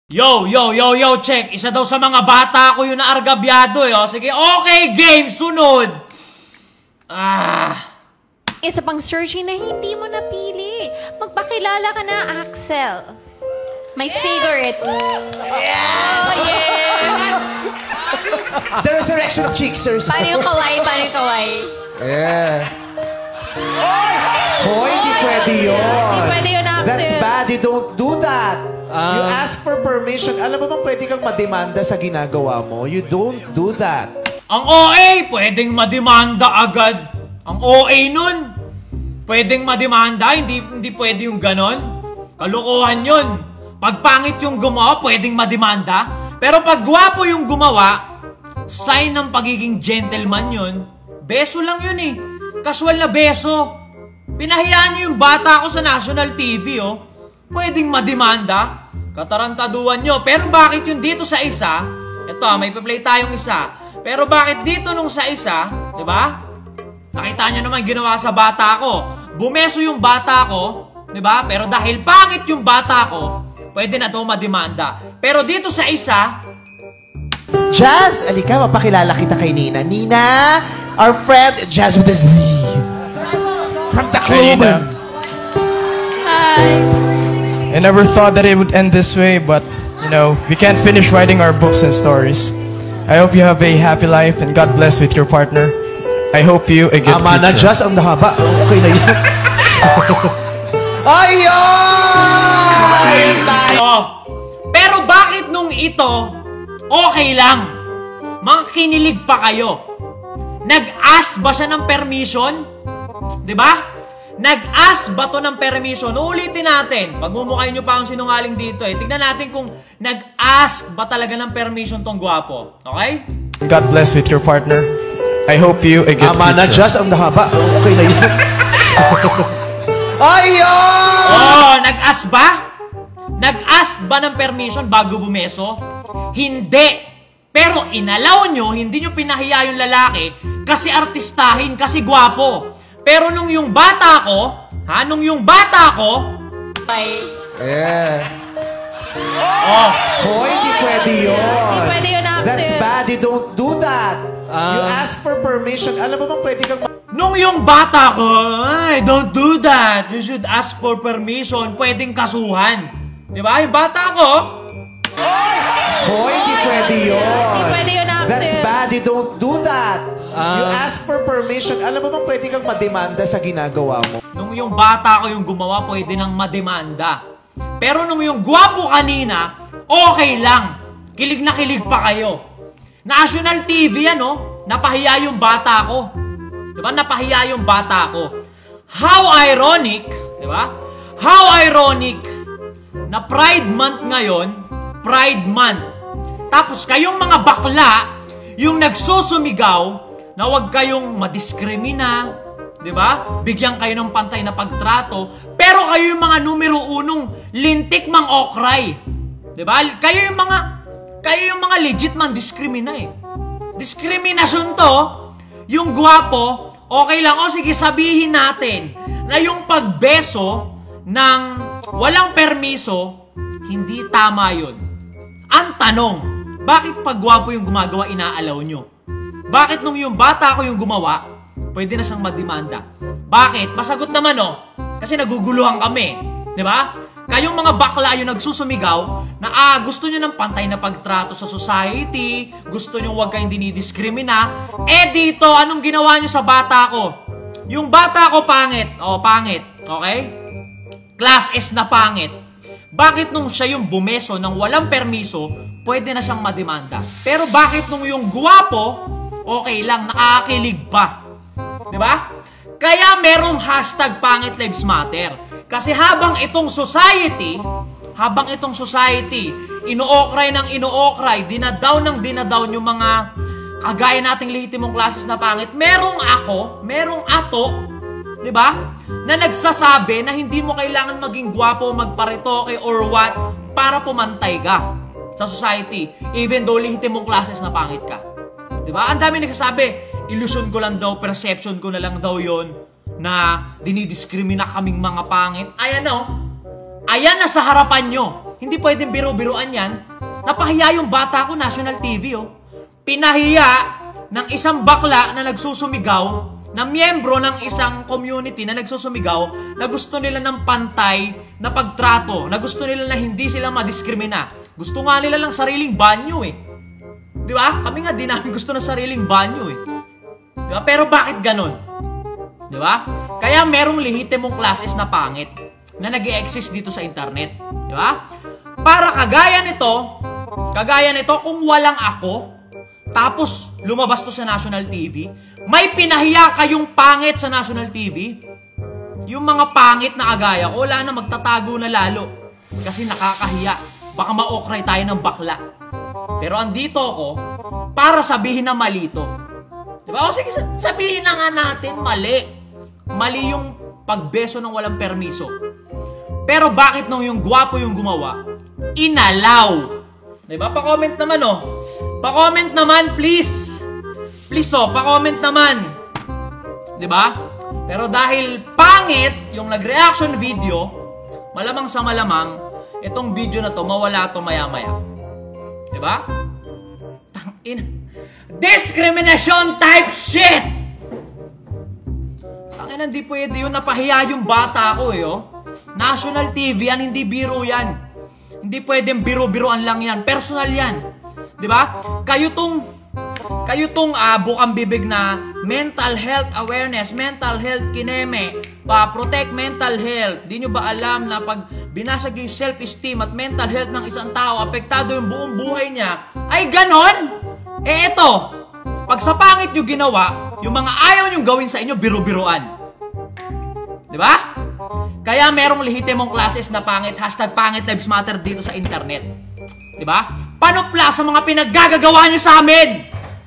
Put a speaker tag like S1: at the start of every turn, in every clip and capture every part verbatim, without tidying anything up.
S1: Yo, yo, yo, yo, check. Isa daw sa mga bata ko yung naargabyado eh. Oh. Sige, okay, game, sunod. Ah.
S2: Isa pang searching na hindi mo napili. Magpakilala ka na, Axel. My favorite.
S3: Yes!
S2: Oh, yeah!
S3: The resurrection of Cheeksers.
S2: Paano yung kawaii? Paano yung kawaii?
S3: Yeah. Hoy, hindi pwede yun.
S2: Hindi pwede yun, Axel.
S3: That's bad. You don't do that. Uh, you ask for permission. Alam mo bang pwede kang mademanda sa ginagawa mo? You don't do that.
S1: Ang O A, pwedeng mademanda agad. Ang O A nun, pwedeng mademanda. Hindi, hindi pwede yung ganon. Kalukuhan yun. Pag pangit yung gumawa, pwedeng mademanda. Pero pag gwapo yung gumawa, sign ng pagiging gentleman yun. Beso lang yun eh. Casual na beso. Pinahiyaan niyo yung bata ko sa national T V, oh. Pwedeng mademanda. Katarantaduan nyo. Pero bakit yung dito sa isa, ito, may pa-play tayong isa. Pero bakit dito nung sa isa, di ba? Nakita nyo naman ginawa sa bata ko. Bumeso yung bata ko, di ba? Pero dahil pangit yung bata ko, pwede na ito mademanda. Pero dito sa isa,
S3: Jazz, alika, mapakilala kita kay Nina. Nina, our friend Jazz with a Z. From the club.
S2: Hi.
S4: I never thought that it would end this way, but, you know, we can't finish writing our books and stories. I hope you have a happy life and God bless with your partner. I hope you a good
S3: Ama na,
S4: future.
S3: Jazz, ang haba. Okay na yun. Ayun!
S1: oh. Pero bakit nung ito, okay lang? Mga kinilig pa kayo. Nag-ask ba siya ng permission? Diba? Nag-ask ba to ng permission? Uulitin natin. Pagmumukhain nyo pa ang sinungaling dito eh. Tignan natin kung nag-ask ba talaga ng permission tong gwapo. Okay?
S4: God bless with your partner. I hope you a good
S3: Ama na,
S4: future.
S3: Jazz, ang haba. Okay na yun. Ayun!
S1: Oh, nag-ask ba? Nag-ask ba ng permission bago bumeso? Hindi. Pero inalaw nyo, hindi nyo pinahiya yung lalaki kasi artistahin, kasi gwapo. Pero nung yung bata ko, ha, nung yung bata ko,
S2: Bye.
S3: Yeah.
S1: oh,
S3: Hoy, hindi pwede yun.
S2: Hindi pwede yun, Axel.
S3: That's bad. You don't do that. You ask for permission. Alam mo bang pwede kang...
S1: nung yung bata ko, ay, don't do that. You should ask for permission. Pwedeng kasuhan. Di ba? Yung bata ko,
S3: Hoy, hindi pwede yun.
S2: Hindi pwede yun, Axel.
S3: That's bad. You don't do that. You ask for permission. Alam mo bang pwede kang mademanda sa ginagawa mo?
S1: nung yung bata ko yung gumawa, pwede nang mademanda. Pero nung yung gwapo kanina, okay lang. Kilig na kilig pa kayo. National T V, ano? Napahiya yung bata ko. Diba? Napahiya yung bata ko. How ironic, diba? How ironic na Pride Month ngayon, Pride Month. Tapos kayong mga bakla, yung nagsusumigaw na huwag kayong madiskrimina, di ba? Bigyan kayo ng pantay na pagtrato, pero kayo yung mga numero unong lintik mang okray. Di ba? Kayo yung mga kayo yung mga legit man diskrimina eh. Diskriminasyon to, yung gwapo, okay lang, o sige sabihin natin na yung pagbeso ng walang permiso, hindi tama yun. Ang tanong, bakit pag gwapo yung gumagawa, inaalaw nyo? Bakit nung yung bata ko yung gumawa, pwede na siyang mademanda? Bakit? Masagot naman oh. Kasi naguguluhan kami. Di ba? Kayong mga bakla yung nagsusumigaw na ah, gusto nyo ng pantay na pagtrato sa society, gusto nyo huwag kayong dinidiskrimina. Eh dito, anong ginawa nyo sa bata ko? Yung bata ko pangit. O, pangit. Okay? Class S na pangit. Bakit nung siya yung bumeso ng walang permiso, pwede na siyang mademanda? Pero bakit nung yung guwapo, okay lang, nakakilig pa. Diba? Kaya merong hashtag Pangit Lives Matter. Kasi habang itong society, habang itong society, ino-okray ng ino-okray, dinadaw ng dinadaw yung mga kagaya nating lehitimong klases na pangit, merong ako, merong ato, diba? Na nagsasabi na hindi mo kailangan maging gwapo, magparitoke or what, para pumantay ka sa society. Even though lehitimong klases na pangit ka. Diba? Ang dami nagsasabi, illusion ko lang daw, perception ko na lang daw yon na dinidiskrimina kaming mga pangit. Ayan o. Ayan na sa harapan nyo. Hindi pwedeng biro-biroan yan. Napahiya yung bata ko, national T V, oh. Pinahiya ng isang bakla na nagsusumigaw, na miyembro ng isang community na nagsusumigaw, na gusto nila ng pantay na pagtrato, na gusto nila na hindi sila madiskrimina. Gusto nga nila lang sariling banyo eh. Di ba? Kami nga di namin gusto na sariling banyo eh. Di ba? Pero bakit ganon? Di ba? Kaya merong lehitimong classes na pangit na nag-i-exist dito sa internet. Di ba? Para kagaya nito, kagaya nito kung walang ako, tapos lumabas to sa national T V, may pinahiya kayong pangit sa national T V. Yung mga pangit na kagaya ko, wala na, magtatago na lalo. Kasi nakakahiya. Baka ma-okray tayo ng bakla. Pero andito ako para sabihin na mali to. Diba? O sige, sabihin na nga natin mali. Mali yung pagbeso ng walang permiso. Pero bakit nung yung gwapo yung gumawa, inalaw? Diba? Pa-comment naman oh. Pa-comment naman please. Please oh, pa-comment naman. Diba? Pero dahil pangit yung nag-reaction video, malamang sa malamang, itong video na to, mawala to maya-maya. Diba? Tangin. Discrimination type shit! Tangin, hindi pwede yun. Napahiya yung bata ko eh, oh. National T V yan, hindi biro yan. Hindi pwedeng biro-biroan lang yan. Personal yan. Diba? Kayo tong, kayo tong uh, bukang bibig na mental health awareness, mental health kineme, pa protect mental health. Di nyo ba alam na pag binasag yung self-esteem at mental health ng isang tao, apektado yung buong buhay niya, ay ganon? Eh eto, pag sa pangit nyo ginawa, yung mga ayaw nyo gawin sa inyo, biro-biroan. Diba? Kaya merong lehitimong classes na pangit, hashtag pangit lives matter dito sa internet. Diba? Panopla sa mga pinaggagawa nyo sa amin!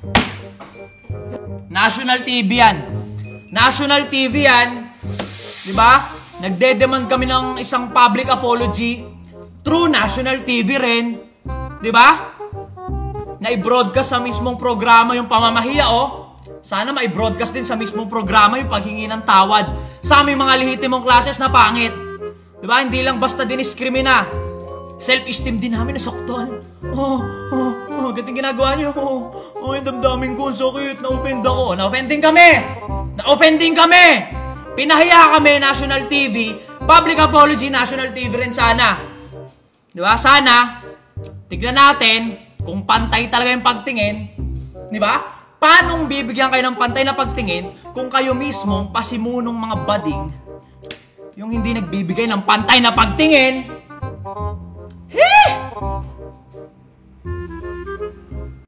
S1: National T V yan. National T V yan. Diba? Nagde-demand kami ng isang public apology through national T V rin. Diba? Na i-broadcast sa mismong programa yung pamamahiya, oh. Sana ma-broadcast din sa mismong programa yung paghingi ng tawad sa aming mga lehitimong classes na pangit. Diba? Hindi lang basta diniskrimina. Self-esteem din namin nasaktan. Oh, oh, oh, gating ginagawa niyo. Oh, oh, yung damdamin ko, sakit. Na-offend ako. Na-offending kami! Na-offending kami! Pinahiya kami, national T V. Public apology, national T V rin sana. Diba? Sana, tignan natin kung pantay talaga yung pagtingin. Diba? Paanong bibigyan kayo ng pantay na pagtingin kung kayo mismo, pasimunong mga bading, yung hindi nagbibigay ng pantay na pagtingin? Heh!